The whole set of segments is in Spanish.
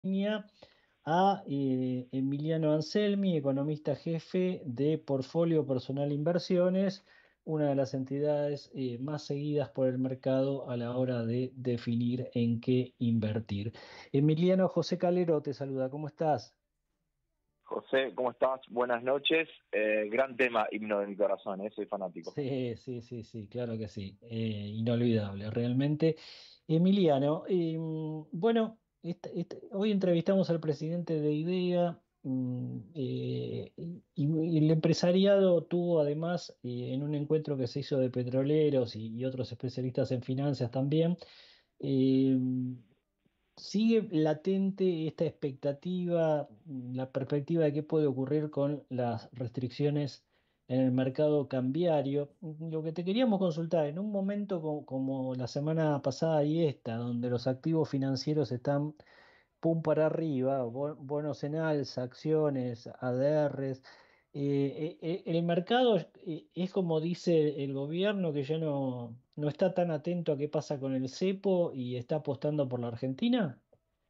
Línea a Emiliano Anselmi, economista jefe de Portfolio Personal Inversiones, una de las entidades más seguidas por el mercado a la hora de definir en qué invertir. Emiliano, José Calero te saluda, ¿cómo estás? José, ¿cómo estás? Buenas noches. Gran tema, himno de mi corazón, soy fanático. Sí, sí, sí, sí, claro que sí. Inolvidable, realmente. Emiliano, bueno, hoy entrevistamos al presidente de IDEA, y el empresariado tuvo además, en un encuentro que se hizo de petroleros y otros especialistas en finanzas también, eh, sigue latente esta expectativa, la perspectiva de qué puede ocurrir con las restricciones en el mercado cambiario. Lo que te queríamos consultar, en un momento como la semana pasada y esta, donde los activos financieros están pum para arriba, bonos en alza, acciones, ADRs. El mercado es como dice el gobierno, que ya no está tan atento a qué pasa con el cepo y está apostando por la Argentina.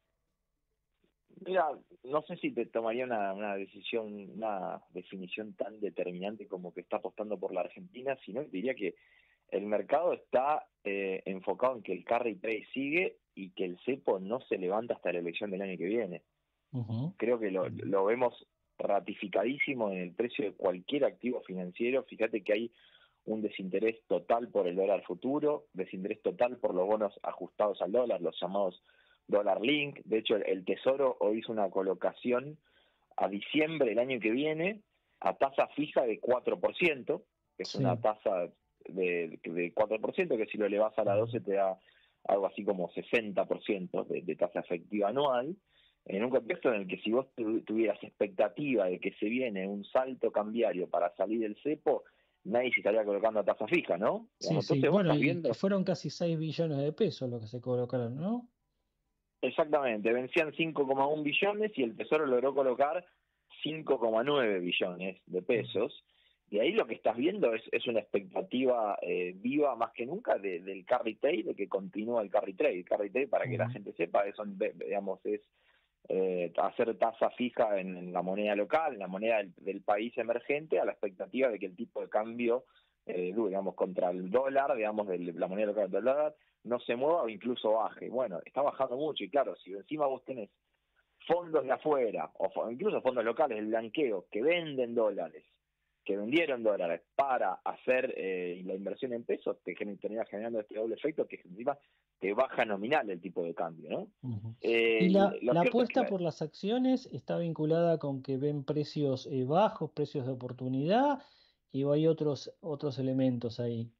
Mira, no sé si te tomaría una decisión, una definición tan determinante como que está apostando por la Argentina, sino que diría que el mercado está enfocado en que el carry trade sigue y que el cepo no se levanta hasta la elección del año que viene. Ujú. Creo que lo vemos ratificadísimo en el precio de cualquier activo financiero. Fíjate que hay un desinterés total por el dólar futuro, desinterés total por los bonos ajustados al dólar, los llamados dólar link. De hecho, el Tesoro hoy hizo una colocación a diciembre del año que viene a tasa fija de 4%, que es una Sí. tasa de 4%, que si lo elevas a la 12 Ujú. te da algo así como 60% de tasa efectiva anual, en un contexto en el que si vos tuvieras expectativa de que se viene un salto cambiario para salir del cepo, nadie se estaría colocando a tasa fija, ¿no? Sí, Digamos, sí. entonces vos Bueno, estás y que viendo. fueron casi 6 billones de pesos lo que se colocaron, ¿no? Exactamente, vencían 5,1 billones y el Tesoro logró colocar 5,9 billones de Ujú. pesos. Y ahí lo que estás viendo es una expectativa viva más que nunca del carry trade, de que continúa el carry trade. El carry trade, para que la Ujú. gente sepa, digamos, es hacer tasa fija en la moneda local, en la moneda del país emergente, a la expectativa de que el tipo de cambio, digamos, contra el dólar, digamos, de la moneda local del dólar, no se mueva o incluso baje. Bueno, está bajando mucho y claro, si encima vos tenés fondos de afuera, o incluso fondos locales, el blanqueo, que venden dólares, que vendieron dólares para hacer la inversión en pesos, te termina generando este doble efecto que encima te baja nominal el tipo de cambio, ¿no? Ujú. ¿Y la Lo cierto es apuesta que por las acciones está vinculada con que ven precios bajos, precios de oportunidad, y o hay otros elementos ahí?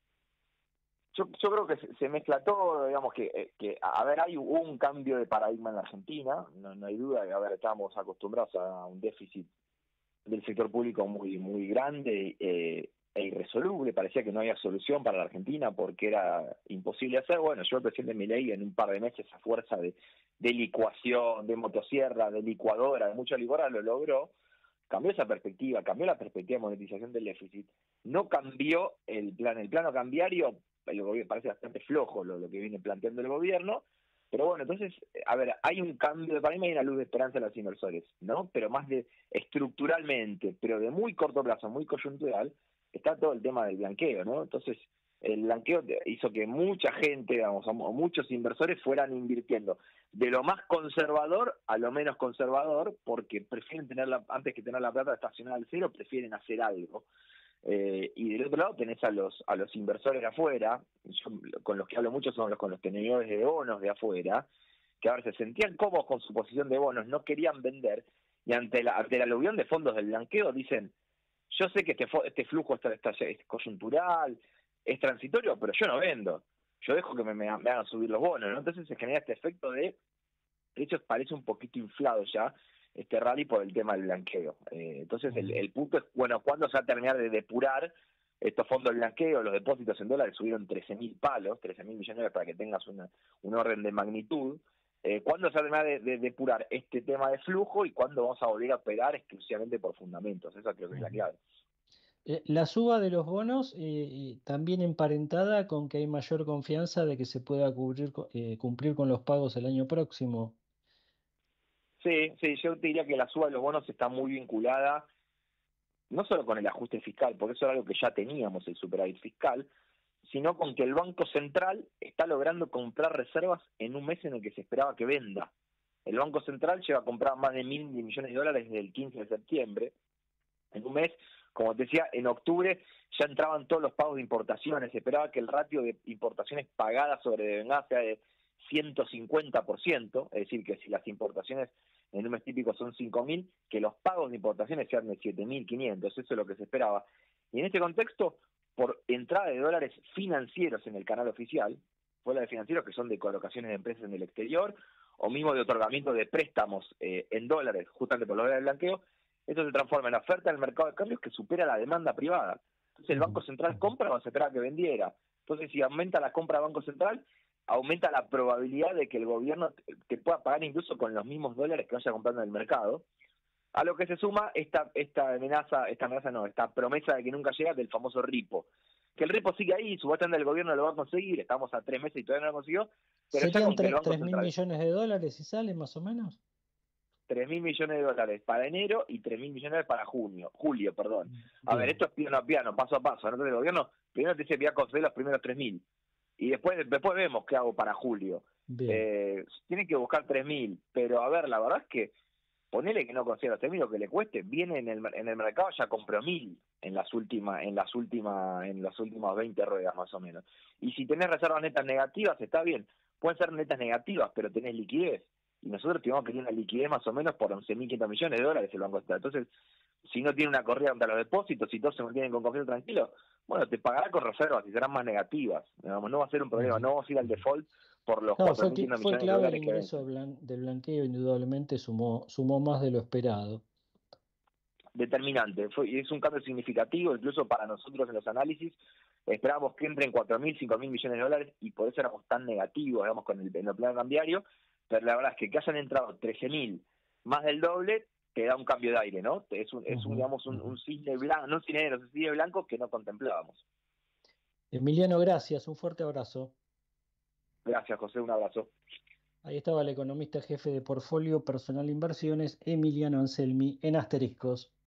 yo creo que se mezcla todo, digamos que, a ver, hay un cambio de paradigma en la Argentina, no hay duda que, a ver, estamos acostumbrados a un déficit del sector público muy grande e irresoluble. Parecía que no había solución para la Argentina porque era imposible hacer. Bueno, yo el presidente Milei en un par de meses a fuerza de licuación, de motosierra, de licuadora, de mucha licuadora lo logró. Cambió esa perspectiva, cambió la perspectiva de monetización del déficit, no cambió el plano cambiario, el gobierno parece bastante flojo lo que viene planteando el gobierno, pero bueno, entonces, a ver, hay un cambio de paradigma y hay una luz de esperanza en los inversores, ¿no? Pero más de estructuralmente, pero de muy corto plazo, muy coyuntural, está todo el tema del blanqueo, ¿no? Entonces, el blanqueo hizo que mucha gente, digamos, o muchos inversores fueran invirtiendo de lo más conservador a lo menos conservador, porque prefieren tenerla, antes que tener la plata estacionada al cero, prefieren hacer algo. Y del otro lado tenés a los inversores de afuera, yo, con los que hablo mucho son con los tenedores de bonos de afuera, que a ver, se sentían cómodos con su posición de bonos, no querían vender, y ante la aluvión de fondos del blanqueo dicen, yo sé que este flujo es coyuntural, es transitorio, pero yo no vendo, yo dejo que me hagan subir los bonos, ¿no? Entonces se genera este efecto de hecho parece un poquito inflado ya este rally por el tema del blanqueo. Entonces Ujú. el punto es, bueno, ¿cuándo se va a terminar de depurar estos fondos de blanqueo? Los depósitos en dólares subieron 13.000 palos, 13.000 millones de dólares para que tengas un orden de magnitud. ¿Cuándo se va a terminar de depurar este tema de flujo y cuándo vamos a volver a operar exclusivamente por fundamentos? Esa creo que es la Ujú. clave. La suba de los bonos, también emparentada con que hay mayor confianza de que se pueda cumplir con los pagos el año próximo. Sí, sí, yo te diría que la suba de los bonos está muy vinculada no solo con el ajuste fiscal, porque eso era algo que ya teníamos, el superávit fiscal, sino con que el Banco Central está logrando comprar reservas en un mes en el que se esperaba que venda. El Banco Central lleva a comprar más de 1.000 millones de dólares desde el 15 de septiembre. En un mes, como te decía, en octubre ya entraban todos los pagos de importaciones. Se esperaba que el ratio de importaciones pagadas sobre devengadas sea de 150%, es decir, que si las importaciones en un mes típico son 5.000, que los pagos de importaciones sean de 7.500, eso es lo que se esperaba. Y en este contexto, por entrada de dólares financieros en el canal oficial, dólares financieros que son de colocaciones de empresas en el exterior, o mismo de otorgamiento de préstamos en dólares, justamente por los dólares de blanqueo, esto se transforma en oferta del mercado de cambios que supera la demanda privada. Entonces el Banco Central compra cuando se esperaba que vendiera. Entonces si aumenta la compra del Banco Central, aumenta la probabilidad de que el gobierno te pueda pagar incluso con los mismos dólares que vaya comprando en el mercado. A lo que se suma esta promesa de que nunca llega del famoso ripo. Que el ripo sigue ahí, supuestamente el gobierno lo va a conseguir, estamos a 3 meses y todavía no lo consiguió, pero ya ¿Serían con que el Banco 3.000 Central millones de dólares si sale más o menos? 3.000 millones de dólares para enero y 3.000 millones para julio, perdón. A ver, Bien, esto es piano a piano, paso a paso. Entonces el gobierno primero te dice voy a conseguir los primeros 3.000 y después vemos qué hago para julio. bien. Tienen que buscar 3.000, pero a ver, la verdad es que ponele que no consiga los 3.000, lo que le cueste, viene en el mercado ya compró 1.000 en las últimas 20 ruedas más o menos. Y si tenés reservas netas negativas, está bien, pueden ser netas negativas, pero tenés liquidez. Y nosotros tenemos que tener una liquidez más o menos por 11.500 millones de dólares el Banco Central. Entonces, si no tiene una corrida contra los depósitos, y todos se mantienen con confianza tranquilo, bueno, te pagará con reservas y serán más negativas. Digamos, no va a ser un problema, Ujú. no vamos a ir al default por los No, 4.500 fue millones de clave el dólares que ingreso vencen. del blanqueo, indudablemente sumó más de lo esperado. Determinante. Es un cambio significativo, incluso para nosotros en los análisis. Esperábamos que entren 4.000, 5.000 millones de dólares y por eso éramos tan negativos, digamos, en el plano cambiario. Pero la verdad es que hayan entrado 13.000, más del doble, te da un cambio de aire, ¿no? Ujú, Digamos, un ujú. cisne blanco, no un cisne negro, es un cisne blanco que no contemplábamos. Emiliano, gracias, un fuerte abrazo. Gracias, José, un abrazo. Ahí estaba el economista jefe de Portfolio Personal Inversiones, Emiliano Anselmi, en Asteriscos.